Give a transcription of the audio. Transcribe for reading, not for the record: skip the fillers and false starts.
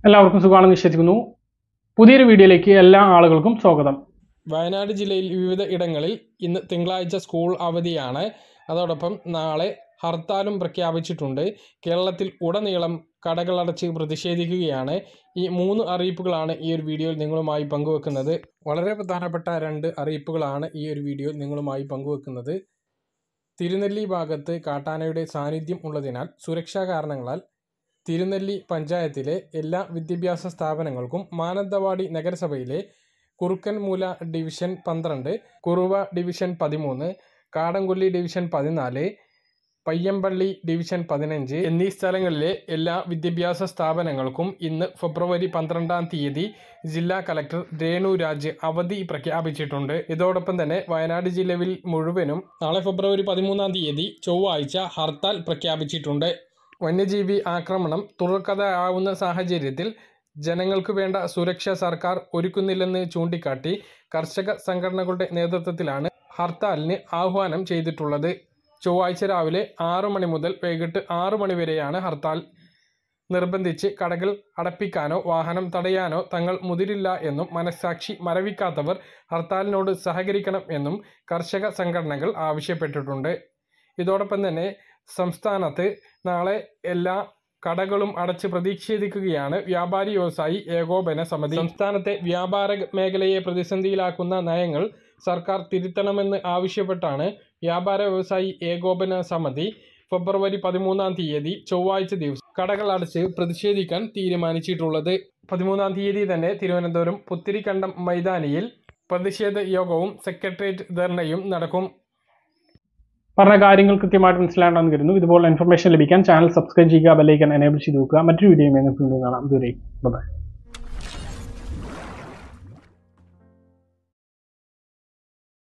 എല്ലാവർക്കും സുഖമാണെന്ന് വിശ്വസിക്കുന്നു. പുതിയൊരു വീഡിയോയിലേക്ക് എല്ലാ ആളുകൾക്കും സ്വാഗതം. വയനാട് ജില്ലയിൽ വിവിധ ഇടങ്ങളിൽ ഇന്ന് തിങ്കളാഴ്ച സ്കൂൾ അവധിയാണ്. അതോടൊപ്പം നാളെ ഹർത്താലും പ്രഖ്യാപിച്ചിട്ടുണ്ട്. കേരളത്തിൽ ഉടനീളം കടകളടച്ച് പ്രതിഷേധിക്കുകയാണ്. ഈ 3 അറിയിപ്പുകളാണ് ഈ ഒരു വീഡിയോയിൽ നിങ്ങളുമായി പങ്കുവെക്കുന്നത്. വളരെ പ്രധാനപ്പെട്ട 2 അറിയിപ്പുകളാണ് ഈ ഒരു വീഡിയോയിൽ നിങ്ങളുമായി പങ്കുവെക്കുന്നത്. തിരുനെല്ലി ഭാഗത്ത് കാട്ടാനയുടെ സാന്നിധ്യം ഉള്ളതിനാൽ സുരക്ഷാ കാരണങ്ങളാൽ തിരുനെല്ലി പഞ്ചായത്തിലെ എല്ലാ വിദ്യാഭ്യാസ സ്ഥാപനങ്ങൾക്കും മാനന്തവാടി നഗരസഭയിലെ Kurukkanmoola division 12, Kuruva division 13, Kadamkolli division 14, Payyampally division 15 എന്നീ സ്ഥലങ്ങളിലെ എല്ലാ വിദ്യാഭ്യാസ സ്ഥാപനങ്ങൾക്കും ഇന്ന് ഫെബ്രുവരി 12-ാം തീയതി ജില്ലാ കളക്ടർ രേണു രാജ് അവധി പ്രഖ്യാപിച്ചിട്ടുണ്ട്. ഇതോടൊപ്പം തന്നെ വയനാട് ജില്ലയിൽ മുഴുവനും നാളെ ഫെബ്രുവരി 13-ാം തീയതി ചൊവ്വാഴ്ച ഹർത്താൽ പ്രഖ്യാപിച്ചിട്ടുണ്ട്. വന്യജീവി ആക്രമണം തുടർക്കഥയാവുന്ന സാഹചര്യത്തിൽ ജനങ്ങൾക്ക് വേണ്ട സുരക്ഷ സർക്കാർ ഒരുക്കുന്നില്ലെന്ന് ചൂണ്ടിക്കാട്ടി കർഷക സംഘടനകളുടെ നേതൃത്വത്തിലാണ് ഹർത്താലിന് ആഹ്വാനം ചെയ്തിട്ടുള്ളത്. ചൊവ്വാഴ്ച രാവിലെ 6 മണി മുതൽ വൈകിട്ട് 6 മണി വരെയാണ് ഹർത്താൽ. നിർബന്ധിച്ച് കടകൾ അടപ്പിക്കാനോ വാഹനം തടയാനോ തങ്ങൾ മുതിരില്ല എന്നും മനസ്സാക്ഷി മരവിക്കാത്തവർ ഹർത്താലിനോട് സഹകരിക്കണം എന്നും കർഷക സംഘടനകൾ ആവശ്യപ്പെട്ടിട്ടുണ്ട്. ഇതോടൊപ്പം തന്നെ സംസ്ഥാനത്ത് നാളെ എല്ലാ കടകളും അടച്ച് പ്രതിഷേധിക്കുകയാണ് വ്യാപാരി വ്യവസായി ഏകോപന സമിതി. സംസ്ഥാനത്തെ വ്യാപാര മേഖലയെ പ്രതിസന്ധിയിലാക്കുന്ന നയങ്ങൾ സർക്കാർ തിരുത്തണമെന്ന് ആവശ്യപ്പെട്ടാണ് വ്യാപാര വ്യവസായി ഏകോപന സമിതി ഫെബ്രുവരി 13-ാം തീയതി ചൊവ്വാഴ്ച ദിവസം കടകൾ അടച്ച് പ്രതിഷേധിക്കാൻ തീരുമാനിച്ചിട്ടുള്ളത്. 13-ാം തീയതി തന്നെ തിരുവനന്തപുരം പുത്തിരിക്കണ്ടം മൈതാനിയിൽ പ്രതിഷേധ യോഗവും സെക്രട്ടേറിയറ്റ് ധർണയും നടക്കും. പറഞ്ഞ കാര്യങ്ങൾ കൃത്യമായിട്ട് മനസ്സിലാണെന്ന് കരുതുന്നു. ഇതുപോലെ ഇൻഫർമേഷൻ ലഭിക്കാൻ ചാനൽ സബ്സ്ക്രൈബ് ചെയ്യുക, ബെൽ ഐക്കൺ എനേബിൾ ചെയ്ത് വെക്കുക. മറ്റൊരു വീഡിയോയുമായി കാണാം. ദൂരെ ബൈ.